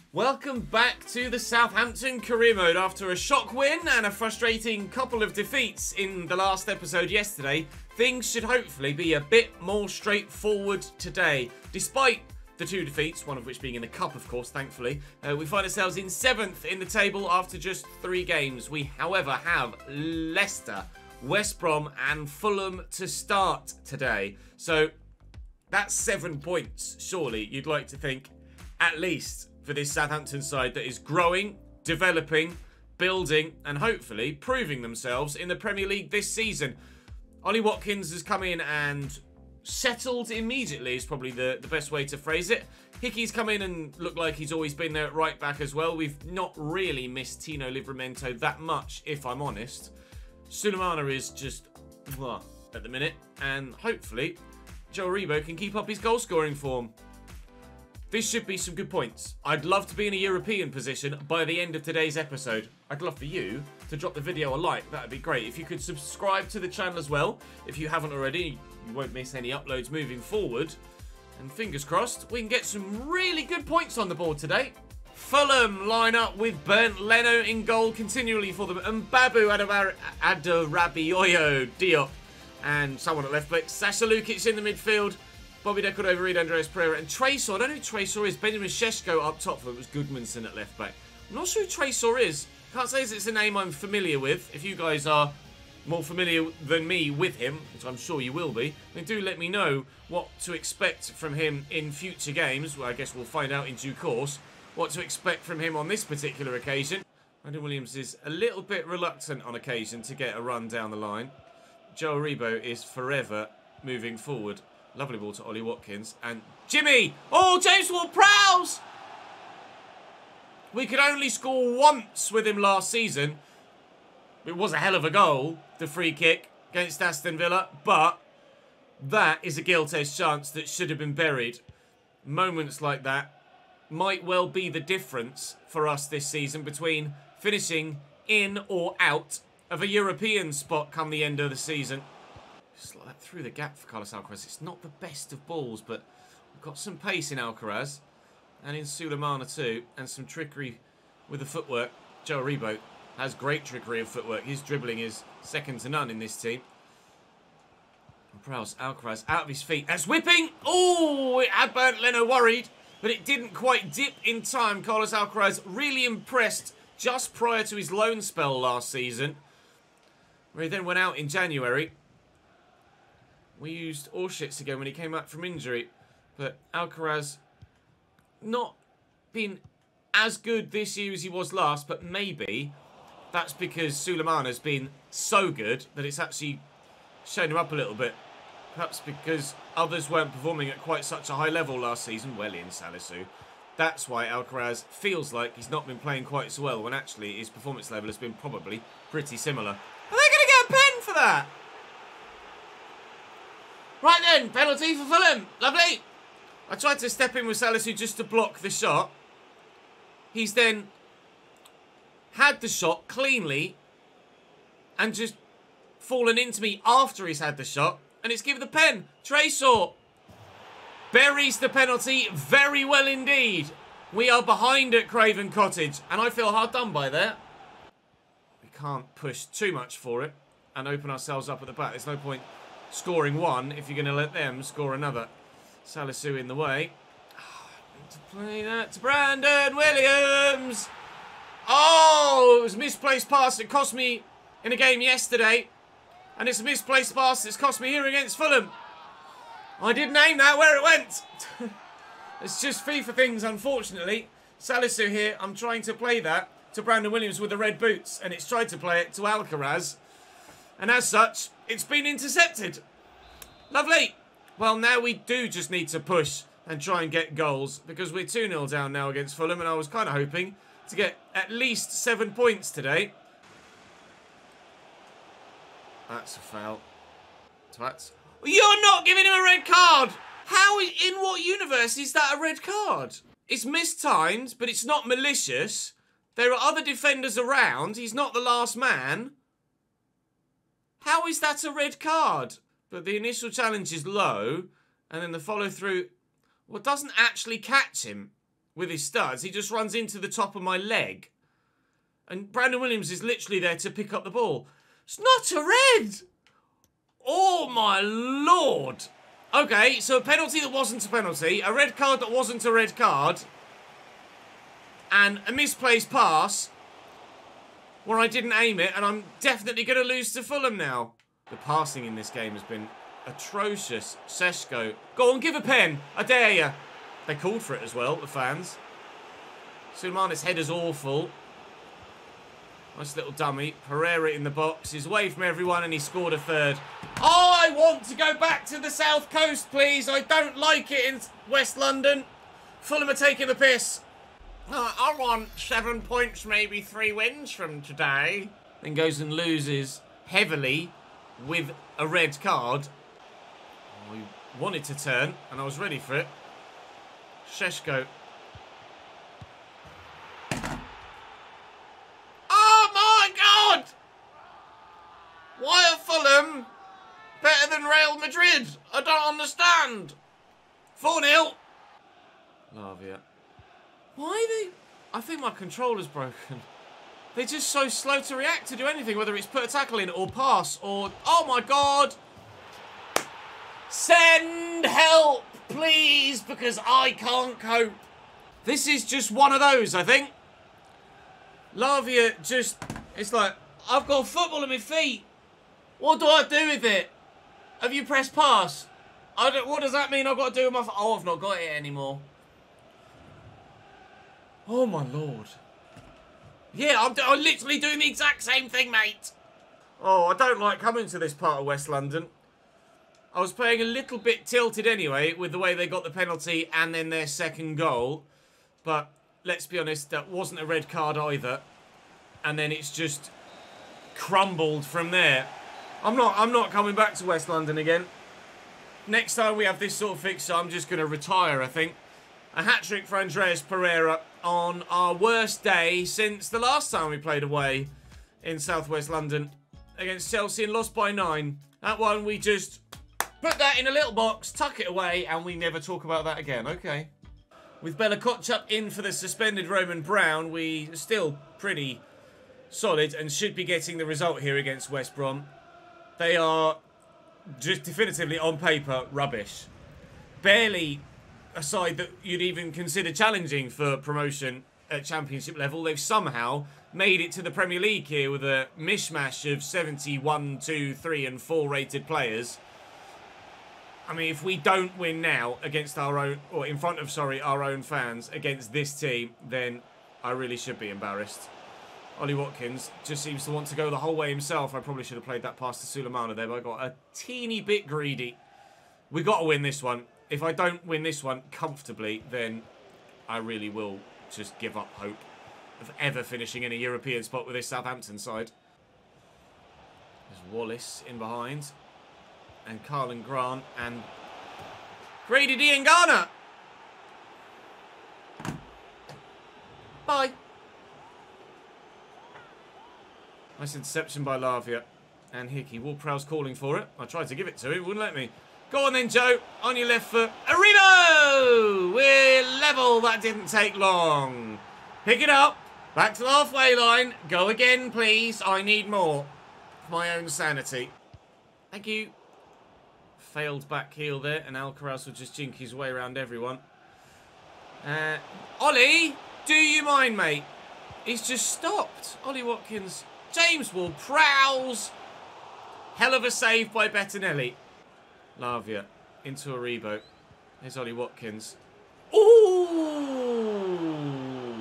Welcome back to the Southampton career mode. After a shock win and a frustrating couple of defeats in the last episode yesterday, things should hopefully be a bit more straightforward today. Despite the two defeats, one of which being in the cup, of course, thankfully, we find ourselves in 7th in the table after just 3 games. We, however, have Leicester, West Brom and Fulham to start today. So that's 7 points, surely, you'd like to think, at least, for this Southampton side that is growing, developing, building, and hopefully proving themselves in the Premier League this season. Ollie Watkins has come in and settled immediately is probably the best way to phrase it. Hickey's come in and looked like he's always been there at right back as well. We've not really missed Tino Livramento that much, if I'm honest. Sulemana is just at the minute, and hopefully Joe Aribo can keep up his goal-scoring form. This should be some good points. I'd love to be in a European position by the end of today's episode. I'd love for you to drop the video a like. That would be great. If you could subscribe to the channel as well. If you haven't already, you won't miss any uploads moving forward. And fingers crossed, we can get some really good points on the board today. Fulham line up with Bernd Leno in goal continually for them. And Babu Adarabioyo Diop. And someone at left back. Sasha Lukic in the midfield. Bobby De Cordova-Reid, Andreas Pereira, and Tresor. I don't know who Tresor is. Benjamin Šeško up top for it. Was Goodmanson at left back. I'm not sure who Tresor is. Can't say it's a name I'm familiar with. If you guys are more familiar than me with him, which I'm sure you will be, then do let me know what to expect from him in future games. Well, I guess we'll find out in due course what to expect from him on this particular occasion. Brandon Williams is a little bit reluctant on occasion to get a run down the line. Joe Aribo is forever moving forward. Lovely ball to Ollie Watkins. And Jimmy! Oh, James Ward-Prowse! We could only score once with him last season. It was a hell of a goal, the free kick against Aston Villa. But that is a gilt-edged chance that should have been buried. Moments like that might well be the difference for us this season between finishing in or out of a European spot come the end of the season. Just like that through the gap for Carlos Alcaraz. It's not the best of balls, but we've got some pace in Alcaraz and in Sulemana too, and some trickery with the footwork. Joe Aribo has great trickery of footwork. His dribbling is second to none in this team. Prowse, Alcaraz out of his feet. That's whipping. Oh, it had Bernd Leno worried, but it didn't quite dip in time. Carlos Alcaraz really impressed just prior to his loan spell last season, where he then went out in January. We used Orshitz again when he came back from injury. But Alcaraz not been as good this year as he was last. But maybe that's because Sulemana's been so good that it's actually shown him up a little bit. Perhaps because others weren't performing at quite such a high level last season. Well in Salisu. That's why Alcaraz feels like he's not been playing quite so well, when actually his performance level has been probably pretty similar. Are they going to get a pen for that? Right then, penalty for Fulham. Lovely. I tried to step in with Salisu just to block the shot. He's then had the shot cleanly and just fallen into me after he's had the shot. And it's given the pen. Tresor buries the penalty very well indeed. We are behind at Craven Cottage, and I feel hard done by there. We can't push too much for it and open ourselves up at the back. There's no point scoring one if you're going to let them score another. Salisu in the way. To play that to Brandon Williams. Oh, it was a misplaced pass. It cost me in a game yesterday. And it's a misplaced pass that's cost me here against Fulham. I didn't aim that where it went. It's just FIFA things, unfortunately. Salisu here, I'm trying to play that to Brandon Williams with the red boots. And it's tried to play it to Alcaraz. And as such, it's been intercepted. Lovely. Well, now we do just need to push and try and get goals, because we're 2-0 down now against Fulham, and I was kind of hoping to get at least 7 points today. That's a foul. That's... You're not giving him a red card! How, in what universe is that a red card? It's mistimed, but it's not malicious. There are other defenders around. He's not the last man. How is that a red card? But the initial challenge is low, and then the follow-through, well, doesn't actually catch him. with his studs. He just runs into the top of my leg. And Brandon Williams is literally there to pick up the ball. It's not a red! Oh my lord! Okay, so a penalty that wasn't a penalty, a red card that wasn't a red card, and a misplaced pass where I didn't aim it, and I'm definitely going to lose to Fulham now. The passing in this game has been atrocious. Šeško, go on, give a pen. I dare you. They called for it as well, the fans. Sulejmani's header's awful. Nice little dummy. Pereira in the box. He's away from everyone and he scored a third. I want to go back to the South Coast, please. I don't like it in West London. Fulham are taking the piss. I want 7 points, maybe 3 wins from today. Then goes and loses heavily with a red card. We wanted to turn and I was ready for it. Šeško. Oh my God! Why are Fulham better than Real Madrid? I don't understand. 4-0. Lavia. Why are they... I think my controller's broken. They're just so slow to react to do anything, whether it's put a tackle in or pass or... Oh my God! Send help, please, because I can't cope. This is just one of those, I think. Lavia just... It's like, I've got football in my feet. What do I do with it? Have you pressed pass? What does that mean I've got to do with my... Oh, I've not got it anymore. Oh, my Lord. Yeah, I'm literally doing the exact same thing, mate. Oh, I don't like coming to this part of West London. I was playing a little bit tilted anyway with the way they got the penalty and then their second goal. But let's be honest, that wasn't a red card either. And then it's just crumbled from there. I'm not coming back to West London again. Next time we have this sort of fixture, I'm just going to retire, I think. A hat-trick for Andreas Pereira on our worst day since the last time we played away in southwest London against Chelsea and lost by 9. That one, we just put that in a little box, tuck it away, and we never talk about that again. Okay. With Bella Kotchap in for the suspended Roman Brown, we are still pretty solid and should be getting the result here against West Brom. They are just definitively, on paper, rubbish. Barely a side that you'd even consider challenging for promotion at Championship level. They've somehow made it to the Premier League here with a mishmash of 71, 2, 3 and 4 rated players. I mean, if we don't win now against our own, or in front of, sorry, our own fans against this team, then I really should be embarrassed. Ollie Watkins just seems to want to go the whole way himself. I probably should have played that pass to Sulejmani there, but I got a teeny bit greedy. We got to win this one. If I don't win this one comfortably, then I really will just give up hope of ever finishing in a European spot with this Southampton side. There's Wallace in behind. And Karlan Grant and Grady Diangana. Bye. Nice interception by Lavia. And Hickey. Ward-Prowse calling for it. I tried to give it to him, wouldn't let me. Go on then, Joe. On your left foot. Arrivo! We're level. That didn't take long. Pick it up. Back to the halfway line. Go again, please. I need more. For my own sanity. Thank you. Failed back heel there. And Alcaraz will just jink his way around everyone. Ollie, do you mind, mate? He's just stopped. Ollie Watkins. James Ward-Prowse. Hell of a save by Bettinelli. Lavia into Aribo. There's Ollie Watkins. Ooh!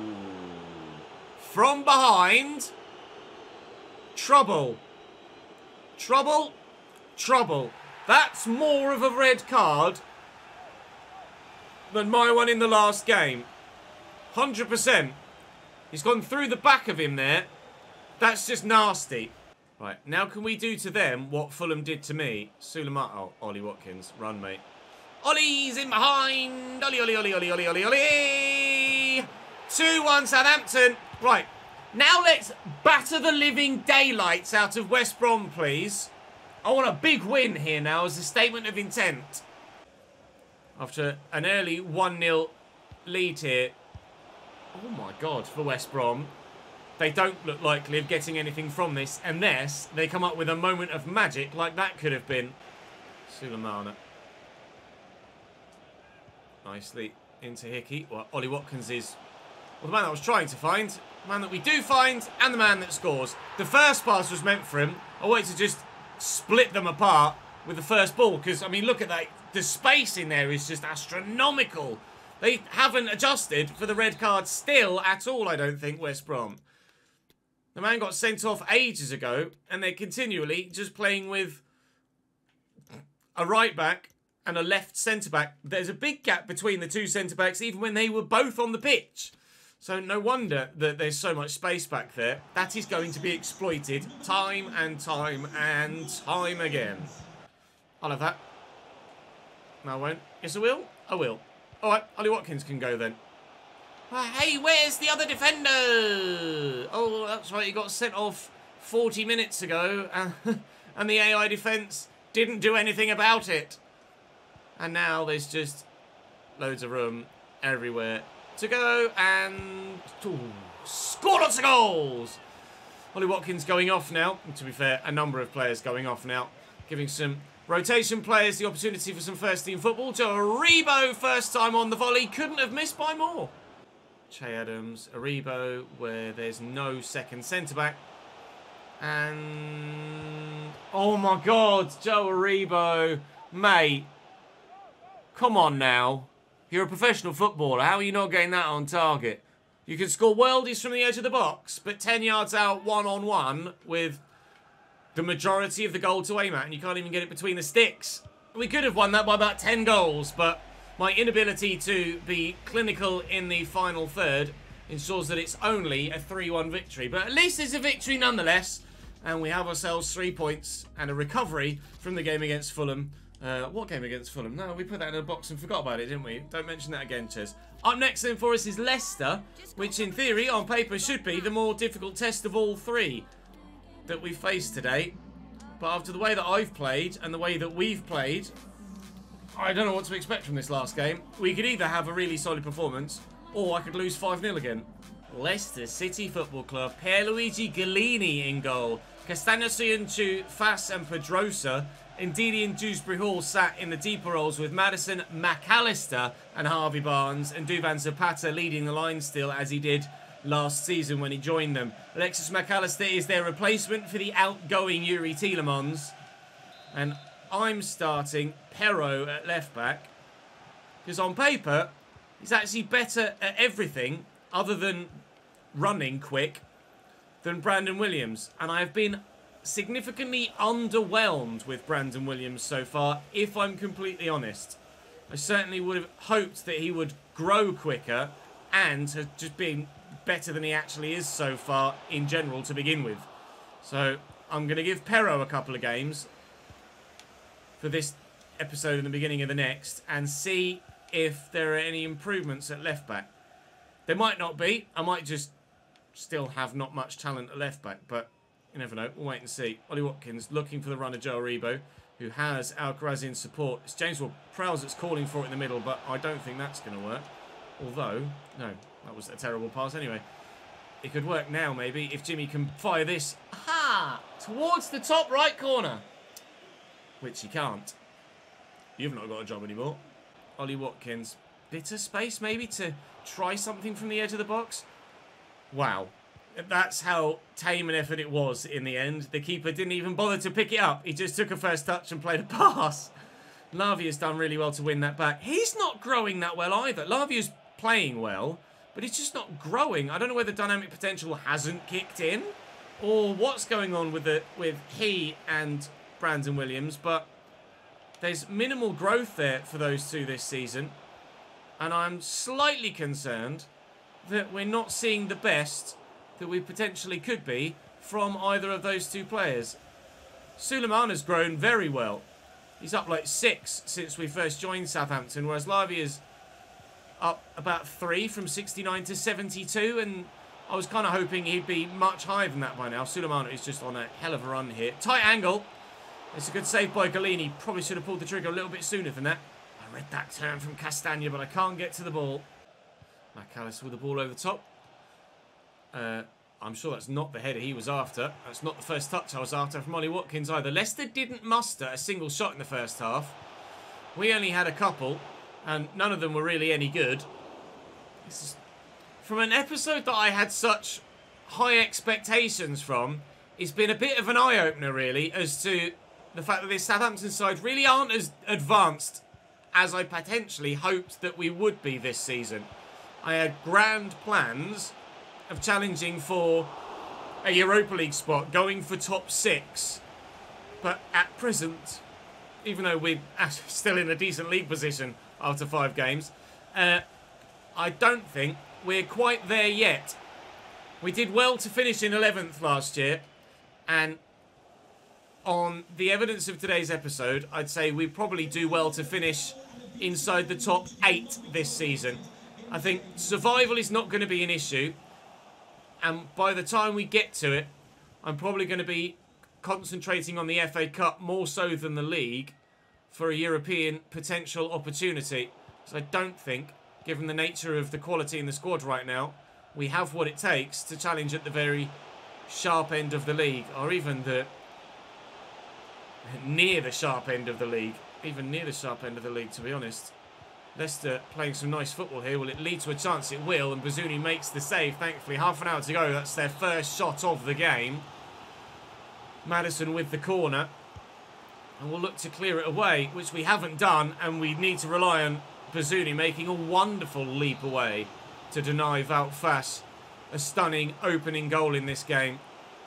From behind. Trouble. Trouble. Trouble. That's more of a red card than my one in the last game. 100%. He's gone through the back of him there. That's just nasty. Right, now can we do to them what Fulham did to me? Sulejmani. Oh, Ollie Watkins. Run, mate. Ollie's in behind. Ollie, Ollie, Ollie, Ollie, Ollie, Ollie, Ollie. 2-1 Southampton. Right, now let's batter the living daylights out of West Brom, please. I want a big win here now as a statement of intent. After an early 1-0 lead here, Oh my God, for West Brom. They don't look likely of getting anything from this unless they come up with a moment of magic like that could have been. Sulemana. Nicely into Hickey. Well, Ollie Watkins is, well, the man that I was trying to find, the man that we do find, and the man that scores. The first pass was meant for him. I wanted to just split them apart with the first ball because, I mean, look at that. The space in there is just astronomical. They haven't adjusted for the red card still at all, I don't think, West Brom. The man got sent off ages ago, and they're continually just playing with a right back and a left centre-back. There's a big gap between the two centre-backs, even when they were both on the pitch. So no wonder that there's so much space back there. That is going to be exploited time and time and time again. I'll have that. No, I won't. Yes, I will. I will. All right, Ollie Watkins can go then. Hey, where's the other defender? Oh, that's right, he got sent off 40 minutes ago, and the AI defence didn't do anything about it. And now there's just loads of room everywhere to go, and score lots of goals! Ollie Watkins going off now. And to be fair, a number of players going off now, giving some rotation players the opportunity for some first-team football. Joe Aribo, first time on the volley, couldn't have missed by more. Che Adams, Aribo, where there's no second centre-back. And oh my God, Joe Aribo, mate. Come on now. You're a professional footballer. How are you not getting that on target? You can score worldies from the edge of the box, but 10 yards out one-on-one with the majority of the goal to aim at, and you can't even get it between the sticks. We could have won that by about 10 goals, but my inability to be clinical in the final third ensures that it's only a 3-1 victory. But at least it's a victory nonetheless, and we have ourselves 3 points and a recovery from the game against Fulham. What game against Fulham? No, we put that in a box and forgot about it, didn't we? Don't mention that again, Ches. Up next then for us is Leicester, which in theory, on paper, should be the more difficult test of all three that we faced today. But after the way that I've played and the way that we've played, I don't know what to expect from this last game. We could either have a really solid performance, or I could lose 5-0 again. Leicester City Football Club. Pierluigi Gallini in goal. Castagna Soyuncu, Fass and Pedrosa. Ndidi and Dewsbury Hall sat in the deeper roles with Maddison, McAllister and Harvey Barnes. And Duvan Zapata leading the line still as he did last season when he joined them. Alexis McAllister is their replacement for the outgoing Yuri Tielemans. And I'm starting Perraud at left back. Because on paper, he's actually better at everything other than running quick than Brandon Williams. And I have been significantly underwhelmed with Brandon Williams so far, if I'm completely honest. I certainly would have hoped that he would grow quicker and have just been better than he actually is so far in general to begin with. So I'm going to give Perraud a couple of games for this episode and the beginning of the next and see if there are any improvements at left back. There might not be. I might just still have not much talent at left back, but you never know. We'll wait and see. Ollie Watkins looking for the run of Joe Aribo, who has Alcaraz in support. It's James Ward-Prowse that's calling for it in the middle, but I don't think that's going to work. Although, no, that was a terrible pass anyway. It could work now, maybe, if Jimmy can fire this. Aha! Towards the top right corner. Which he can't. You've not got a job anymore. Ollie Watkins. Bit of space, maybe, to try something from the edge of the box. Wow. That's how tame an effort it was in the end. The keeper didn't even bother to pick it up. He just took a first touch and played a pass. Lavia's done really well to win that back. He's not growing that well either. Lavia's playing well, but he's just not growing. I don't know whether dynamic potential hasn't kicked in or what's going on with he and Brandon Williams, but there's minimal growth there for those two this season. And I'm slightly concerned that we're not seeing the best that we potentially could be from either of those two players. Sulemana's grown very well. He's up like 6 since we first joined Southampton, whereas Lavia's up about 3 from 69 to 72, and I was kind of hoping he'd be much higher than that by now. Sulemana is just on a hell of a run here. Tight angle. It's a good save by Gallini. Probably should have pulled the trigger a little bit sooner than that. I read that turn from Castagna, but I can't get to the ball. McAllister with the ball over the top. I'm sure that's not the header he was after. That's not the first touch I was after from Ollie Watkins either. Leicester didn't muster a single shot in the first half. We only had a couple, and none of them were really any good. This is, from an episode that I had such high expectations from, it's been a bit of an eye-opener, really, as to the fact that this Southampton side really aren't as advanced as I potentially hoped that we would be this season. I had grand plans of challenging for a Europa League spot, going for top 6. But at present, even though we're still in a decent league position after 5 games, I don't think we're quite there yet. We did well to finish in 11th last year, and on the evidence of today's episode, I'd say we probably do well to finish inside the top 8 this season. I think survival is not going to be an issue, and by the time we get to it, I'm probably going to be concentrating on the FA Cup more so than the league for a European potential opportunity. So I don't think, given the nature of the quality in the squad right now, we have what it takes to challenge at the very sharp end of the league, or even the near the sharp end of the league. Even near the sharp end of the league, to be honest. Leicester playing some nice football here. Will it lead to a chance? It will, and Bazunu makes the save, thankfully. Half an hour to go. That's their first shot of the game. Maddison with the corner. And we'll look to clear it away, which we haven't done, and we need to rely on Bazunu making a wonderful leap away to deny Wout Faes a stunning opening goal in this game.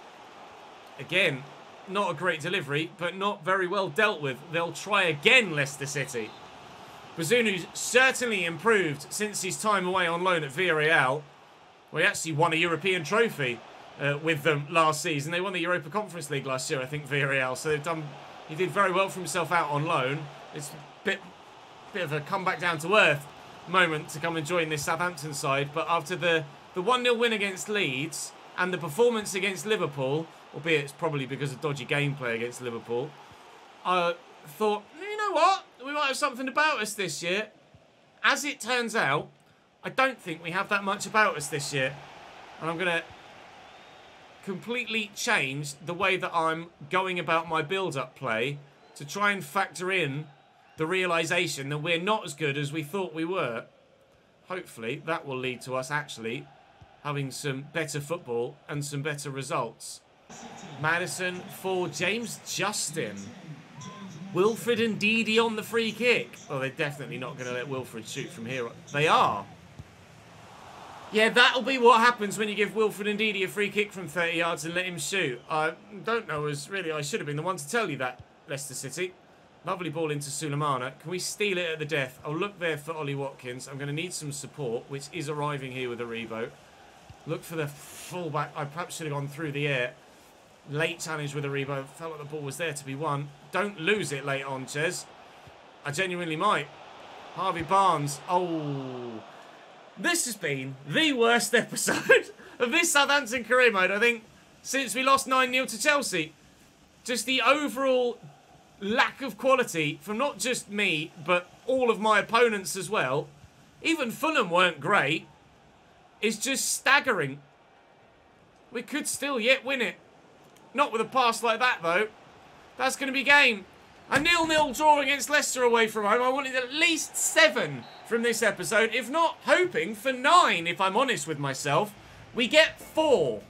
Again, not a great delivery, but not very well dealt with. They'll try again, Leicester City. Bazunu's certainly improved since his time away on loan at Villarreal. Well, he actually won a European trophy with them last season. They won the Europa Conference League last year, I think, Villarreal. So he did very well for himself out on loan. It's a bit of a comeback down to earth moment to come and join this Southampton side. But after the 1-0 win against Leeds and the performance against Liverpool, albeit it's probably because of dodgy gameplay against Liverpool, I thought, you know what? We might have something about us this year. As it turns out, I don't think we have that much about us this year. And I'm going to completely change the way that I'm going about my build-up play to try and factor in the realisation that we're not as good as we thought we were. Hopefully, that will lead to us actually having some better football and some better results. Maddison for James Justin. Wilfred and Ndidi on the free kick. Well, they're definitely not going to let Wilfred shoot from here. They are. Yeah, that'll be what happens when you give Wilfred and Ndidi a free kick from 30 yards and let him shoot. I don't know, as really I should have been the one to tell you that, Leicester City. Lovely ball into Sulemana. Can we steal it at the death? I'll look there for Ollie Watkins. I'm going to need some support, which is arriving here with Aribo. Look for the fullback. I perhaps should have gone through the air. Late challenge with Aribo. Felt like the ball was there to be won. Don't lose it late on, Ches. I genuinely might. Harvey Barnes. Oh. This has been the worst episode of this Southampton career mode, I think, since we lost 9-0 to Chelsea. Just the overall lack of quality from not just me, but all of my opponents as well. Even Fulham weren't great. It's just staggering. We could still yet win it. Not with a pass like that, though. That's going to be game. A 0-0 draw against Leicester away from home. I wanted at least 7 from this episode, if not hoping for 9, if I'm honest with myself. We get 4.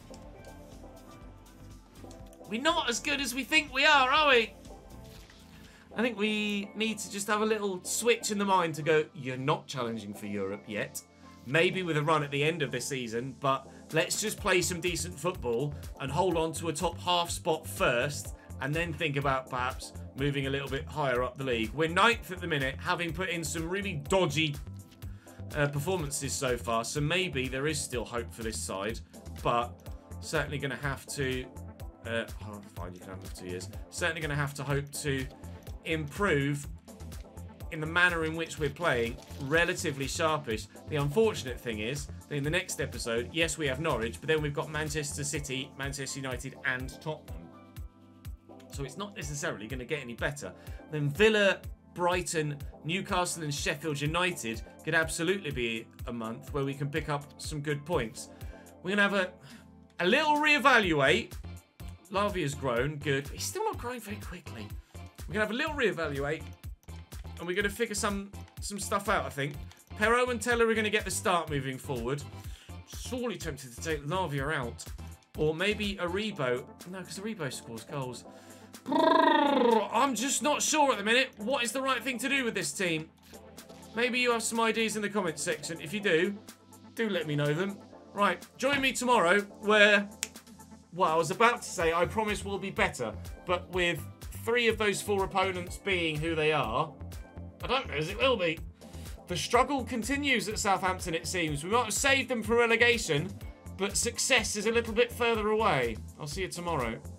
We're not as good as we think we are we? I think we need to just have a little switch in the mind to go, you're not challenging for Europe yet. Maybe with a run at the end of the season, but let's just play some decent football and hold on to a top half spot first, and then think about perhaps moving a little bit higher up the league. We're 9th at the minute, having put in some really dodgy performances so far, so maybe there is still hope for this side, but certainly going to have to... fine, you can have it for 2 years. Certainly going to have to hope to improve in the manner in which we're playing, relatively sharpish. The unfortunate thing is that in the next episode, yes, we have Norwich, but then we've got Manchester City, Manchester United and Tottenham. So it's not necessarily going to get any better. Then Villa, Brighton, Newcastle and Sheffield United could absolutely be a month where we can pick up some good points. We're going to have a little reevaluate. Lavia's grown, good. He's still not growing very quickly. We're going to have a little reevaluate, and we're going to figure some stuff out, I think. Pero and Teller are going to get the start moving forward. Sorely tempted to take Lavia out. Or maybe Aribo. No, because Aribo scores goals. I'm just not sure at the minute. What is the right thing to do with this team? Maybe you have some ideas in the comments section. If you do let me know them. Right, join me tomorrow where, well, I was about to say I promise we'll be better. But with 3 of those 4 opponents being who they are, I don't know as it will be. The struggle continues at Southampton, it seems. We might have saved them from relegation, but success is a little bit further away. I'll see you tomorrow.